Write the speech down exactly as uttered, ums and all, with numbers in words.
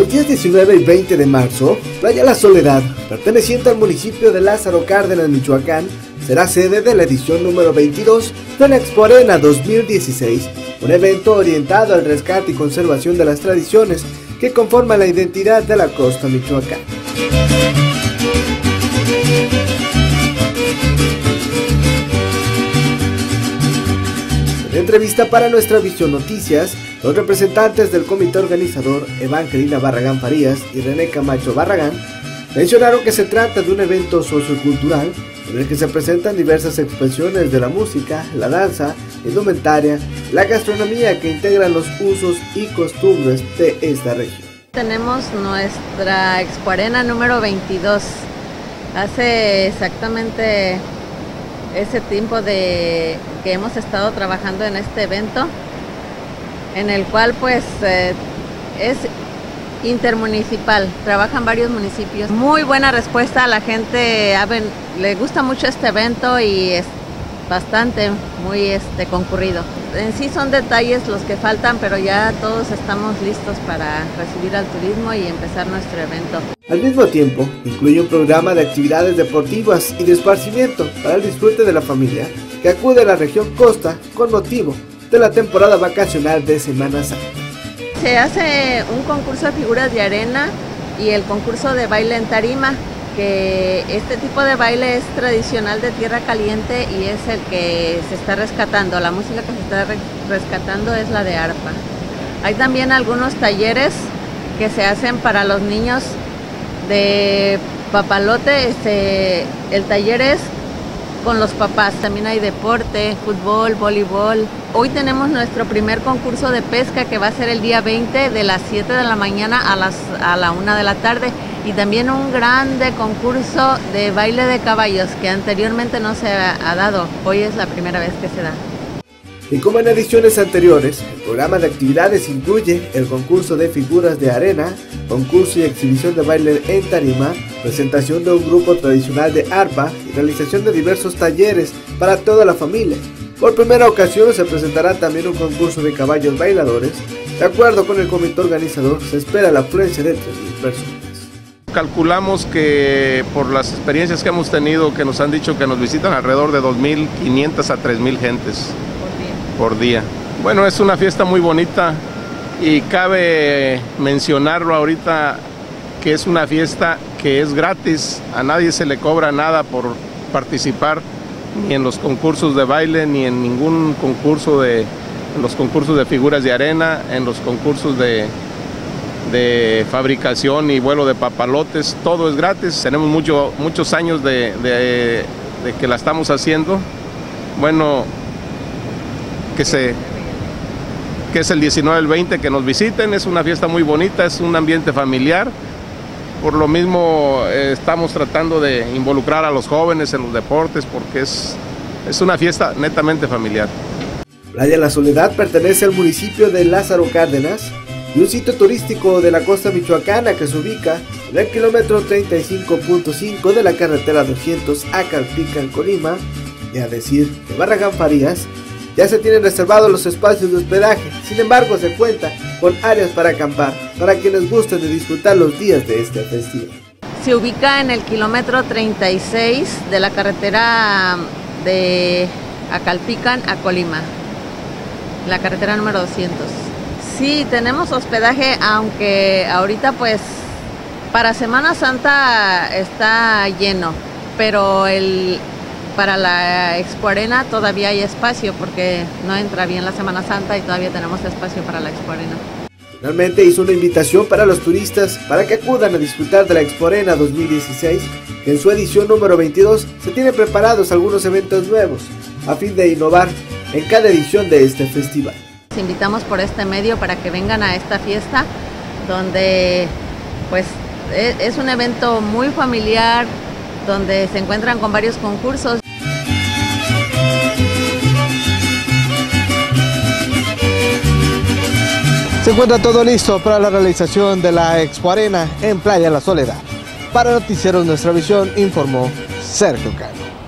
Los días diecinueve y veinte de marzo, Playa La Soledad, perteneciente al municipio de Lázaro Cárdenas, Michoacán, será sede de la edición número veintidós de la Expo Arena dos mil dieciséis, un evento orientado al rescate y conservación de las tradiciones que conforman la identidad de la costa michoacana. En entrevista para Nuestra Visión Noticias, los representantes del comité organizador, Evangelina Barragán Farías y René Camacho Barragán, mencionaron que se trata de un evento sociocultural en el que se presentan diversas expresiones de la música, la danza, indumentaria, la gastronomía que integran los usos y costumbres de esta región. Tenemos nuestra Expo Arena número veintidós. Hace exactamente ese tiempo de que hemos estado trabajando en este evento, en el cual pues eh, es intermunicipal, trabajan varios municipios. Muy buena respuesta, a la gente a ver, le gusta mucho este evento y es bastante, muy este, concurrido. En sí son detalles los que faltan, pero ya todos estamos listos para recibir al turismo y empezar nuestro evento. Al mismo tiempo, incluye un programa de actividades deportivas y de esparcimiento para el disfrute de la familia que acude a la región costa con motivo de la temporada vacacional de Semana Santa. Se hace un concurso de figuras de arena y el concurso de baile en tarima, que este tipo de baile es tradicional de Tierra Caliente y es el que se está rescatando. La música que se está re rescatando es la de arpa. Hay también algunos talleres que se hacen para los niños de papalote. Este, el taller es con los papás. También hay deporte, fútbol, voleibol. Hoy tenemos nuestro primer concurso de pesca que va a ser el día veinte de las siete de la mañana a, las, a la una de la tarde. Y también un grande concurso de baile de caballos que anteriormente no se ha, ha dado. Hoy es la primera vez que se da. Y como en ediciones anteriores, el programa de actividades incluye el concurso de figuras de arena, concurso y exhibición de baile en tarima, presentación de un grupo tradicional de arpa y realización de diversos talleres para toda la familia. Por primera ocasión se presentará también un concurso de caballos bailadores. De acuerdo con el comité organizador, se espera la afluencia de tres mil personas. Calculamos que por las experiencias que hemos tenido, que nos han dicho que nos visitan alrededor de dos mil quinientas a tres mil gentes por día. Bueno, es una fiesta muy bonita y cabe mencionarlo ahorita que es una fiesta que es gratis, a nadie se le cobra nada por participar ni en los concursos de baile, ni en ningún concurso de, en los concursos de figuras de arena, en los concursos de de fabricación y vuelo de papalotes, todo es gratis. Tenemos mucho, muchos años de, de, de que la estamos haciendo. Bueno, que, se, que es el diecinueve, el veinte, que nos visiten, es una fiesta muy bonita, es un ambiente familiar. Por lo mismo eh, estamos tratando de involucrar a los jóvenes en los deportes porque es, es una fiesta netamente familiar. Playa La Soledad pertenece al municipio de Lázaro Cárdenas, y un sitio turístico de la costa michoacana que se ubica en el kilómetro treinta y cinco punto cinco de la carretera doscientos a Calpican, Colima. Y a decir de Barragán Farías, ya se tienen reservados los espacios de hospedaje, sin embargo se cuenta con áreas para acampar, para quienes gusten de disfrutar los días de este festival. Se ubica en el kilómetro treinta y seis de la carretera de Acalpican a Colima, la carretera número doscientos. Sí, tenemos hospedaje, aunque ahorita pues para Semana Santa está lleno, pero el, para la Expo Arena todavía hay espacio porque no entra bien la Semana Santa y todavía tenemos espacio para la Expo Arena. Finalmente hizo una invitación para los turistas para que acudan a disfrutar de la Expo Arena dos mil dieciséis, que en su edición número veintidós se tienen preparados algunos eventos nuevos a fin de innovar en cada edición de este festival. Invitamos por este medio para que vengan a esta fiesta donde pues es un evento muy familiar, donde se encuentran con varios concursos. Se encuentra todo listo para la realización de la Expo Arena en Playa La Soledad. Para Noticieros Nuestra Visión informó Sergio Cano.